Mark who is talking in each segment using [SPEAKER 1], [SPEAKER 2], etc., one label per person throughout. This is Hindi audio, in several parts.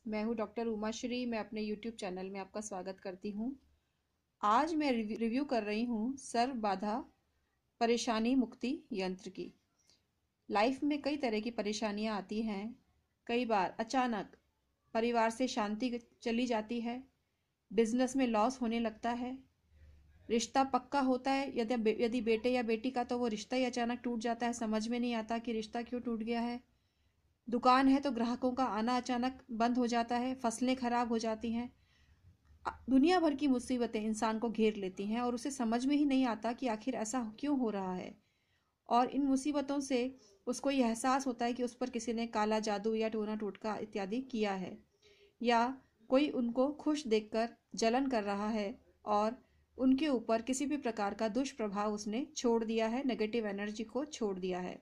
[SPEAKER 1] मैं हूँ डॉक्टर उमा श्री। मैं अपने यूट्यूब चैनल में आपका स्वागत करती हूँ। आज मैं रिव्यू कर रही हूँ सर्व बाधा परेशानी मुक्ति यंत्र की। लाइफ में कई तरह की परेशानियाँ आती हैं। कई बार अचानक परिवार से शांति चली जाती है, बिजनेस में लॉस होने लगता है, रिश्ता पक्का होता है यदि बेटे या बेटी का, तो वो रिश्ता ही अचानक टूट जाता है। समझ में नहीं आता कि रिश्ता क्यों टूट गया है। दुकान है तो ग्राहकों का आना अचानक बंद हो जाता है, फसलें खराब हो जाती हैं। दुनिया भर की मुसीबतें इंसान को घेर लेती हैं और उसे समझ में ही नहीं आता कि आखिर ऐसा क्यों हो रहा है। और इन मुसीबतों से उसको ये एहसास होता है कि उस पर किसी ने काला जादू या टोना टोटका इत्यादि किया है, या कोई उनको खुश देखकर जलन कर रहा है और उनके ऊपर किसी भी प्रकार का दुष्प्रभाव उसने छोड़ दिया है, नेगेटिव एनर्जी को छोड़ दिया है।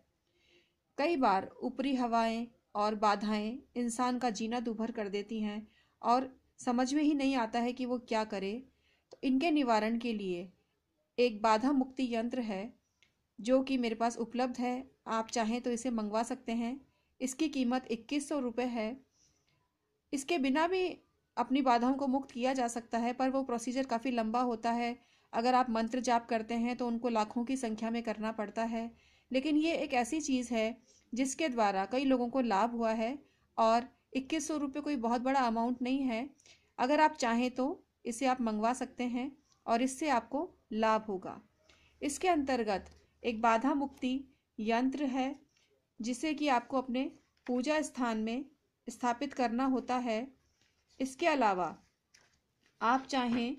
[SPEAKER 1] कई बार ऊपरी हवाएं और बाधाएं इंसान का जीना दूभर कर देती हैं और समझ में ही नहीं आता है कि वो क्या करे। तो इनके निवारण के लिए एक बाधा मुक्ति यंत्र है जो कि मेरे पास उपलब्ध है। आप चाहें तो इसे मंगवा सकते हैं। इसकी कीमत 2100 रुपये है। इसके बिना भी अपनी बाधाओं को मुक्त किया जा सकता है, पर वो प्रोसीजर काफ़ी लंबा होता है। अगर आप मंत्र जाप करते हैं तो उनको लाखों की संख्या में करना पड़ता है। लेकिन ये एक ऐसी चीज़ है जिसके द्वारा कई लोगों को लाभ हुआ है, और 2100 रुपये कोई बहुत बड़ा अमाउंट नहीं है। अगर आप चाहें तो इसे आप मंगवा सकते हैं और इससे आपको लाभ होगा। इसके अंतर्गत एक बाधा मुक्ति यंत्र है जिसे कि आपको अपने पूजा स्थान में स्थापित करना होता है। इसके अलावा आप चाहें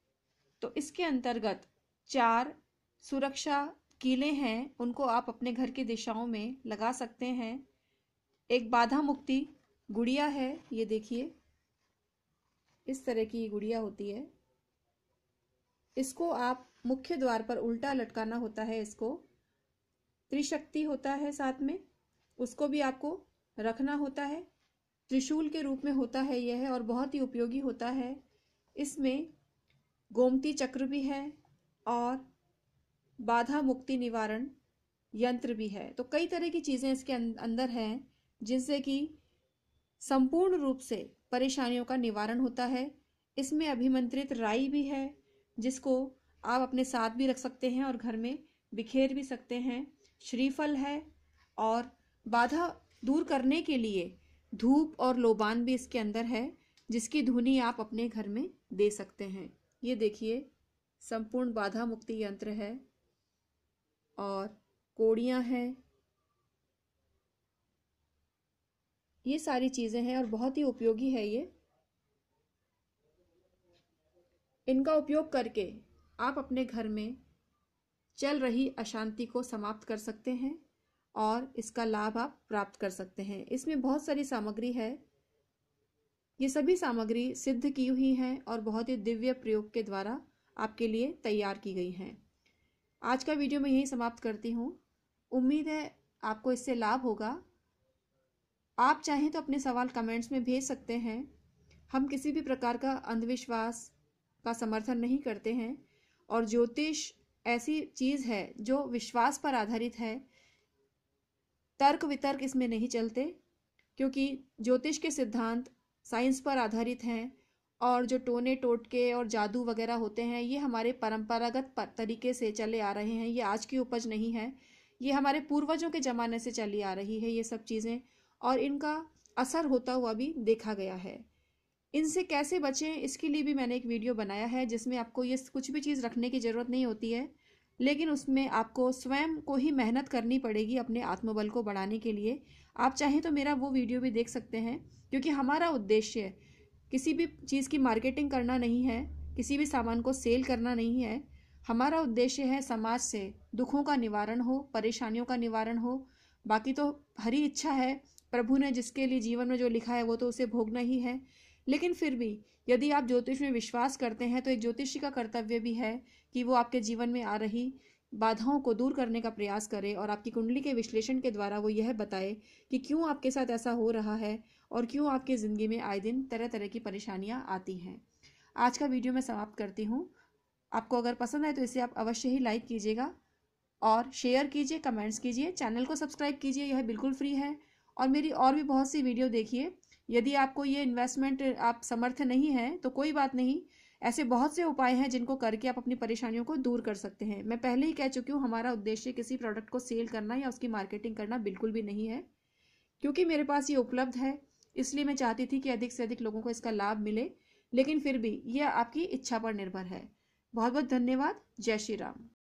[SPEAKER 1] तो इसके अंतर्गत 4 सुरक्षा कीलें हैं, उनको आप अपने घर की दिशाओं में लगा सकते हैं। एक बाधा मुक्ति गुड़िया है, ये देखिए इस तरह की गुड़िया होती है। इसको आप मुख्य द्वार पर उल्टा लटकाना होता है। इसको त्रिशक्ति होता है साथ में, उसको भी आपको रखना होता है। त्रिशूल के रूप में होता है यह, और बहुत ही उपयोगी होता है। इसमें गोमती चक्र भी है और बाधा मुक्ति निवारण यंत्र भी है। तो कई तरह की चीज़ें इसके अंदर हैं जिनसे कि संपूर्ण रूप से परेशानियों का निवारण होता है। इसमें अभिमंत्रित राई भी है जिसको आप अपने साथ भी रख सकते हैं और घर में बिखेर भी सकते हैं। श्रीफल है, और बाधा दूर करने के लिए धूप और लोबान भी इसके अंदर है जिसकी धुनी आप अपने घर में दे सकते हैं। ये देखिए संपूर्ण बाधा मुक्ति यंत्र है, और कोड़ियाँ हैं। ये सारी चीज़ें हैं और बहुत ही उपयोगी है ये। इनका उपयोग करके आप अपने घर में चल रही अशांति को समाप्त कर सकते हैं और इसका लाभ आप प्राप्त कर सकते हैं। इसमें बहुत सारी सामग्री है। ये सभी सामग्री सिद्ध की हुई हैं और बहुत ही दिव्य प्रयोग के द्वारा आपके लिए तैयार की गई हैं। आज का वीडियो मैं यहीं समाप्त करती हूँ। उम्मीद है आपको इससे लाभ होगा। आप चाहें तो अपने सवाल कमेंट्स में भेज सकते हैं। हम किसी भी प्रकार का अंधविश्वास का समर्थन नहीं करते हैं, और ज्योतिष ऐसी चीज़ है जो विश्वास पर आधारित है। तर्क वितर्क इसमें नहीं चलते, क्योंकि ज्योतिष के सिद्धांत साइंस पर आधारित हैं। और जो टोने टोटके और जादू वगैरह होते हैं, ये हमारे परंपरागत तरीके से चले आ रहे हैं। ये आज की उपज नहीं है, ये हमारे पूर्वजों के ज़माने से चली आ रही है ये सब चीज़ें, और इनका असर होता हुआ भी देखा गया है। इनसे कैसे बचें, इसके लिए भी मैंने एक वीडियो बनाया है जिसमें आपको ये कुछ भी चीज़ रखने की ज़रूरत नहीं होती है, लेकिन उसमें आपको स्वयं को ही मेहनत करनी पड़ेगी अपने आत्मबल को बढ़ाने के लिए। आप चाहें तो मेरा वो वीडियो भी देख सकते हैं, क्योंकि हमारा उद्देश्य किसी भी चीज़ की मार्केटिंग करना नहीं है, किसी भी सामान को सेल करना नहीं है। हमारा उद्देश्य है समाज से दुखों का निवारण हो, परेशानियों का निवारण हो। बाकी तो हरी इच्छा है, प्रभु ने जिसके लिए जीवन में जो लिखा है वो तो उसे भोगना ही है। लेकिन फिर भी यदि आप ज्योतिष में विश्वास करते हैं तो एक ज्योतिषी का कर्तव्य भी है कि वो आपके जीवन में आ रही बाधाओं को दूर करने का प्रयास करे, और आपकी कुंडली के विश्लेषण के द्वारा वो यह बताए कि क्यों आपके साथ ऐसा हो रहा है और क्यों आपकी ज़िंदगी में आए दिन तरह तरह की परेशानियां आती हैं। आज का वीडियो मैं समाप्त करती हूँ। आपको अगर पसंद आए तो इसे आप अवश्य ही लाइक कीजिएगा और शेयर कीजिए, कमेंट्स कीजिए, चैनल को सब्सक्राइब कीजिए, यह बिल्कुल फ्री है। और मेरी और भी बहुत सी वीडियो देखिए, यदि आपको ये इन्वेस्टमेंट आप समर्थ नहीं है तो कोई बात नहीं, ऐसे बहुत से उपाय हैं जिनको करके आप अपनी परेशानियों को दूर कर सकते हैं। मैं पहले ही कह चुकी हूँ, हमारा उद्देश्य किसी प्रोडक्ट को सेल करना या उसकी मार्केटिंग करना बिल्कुल भी नहीं है। क्योंकि मेरे पास ये उपलब्ध है, इसलिए मैं चाहती थी कि अधिक से अधिक लोगों को इसका लाभ मिले, लेकिन फिर भी यह आपकी इच्छा पर निर्भर है। बहुत बहुत धन्यवाद। जय श्री राम।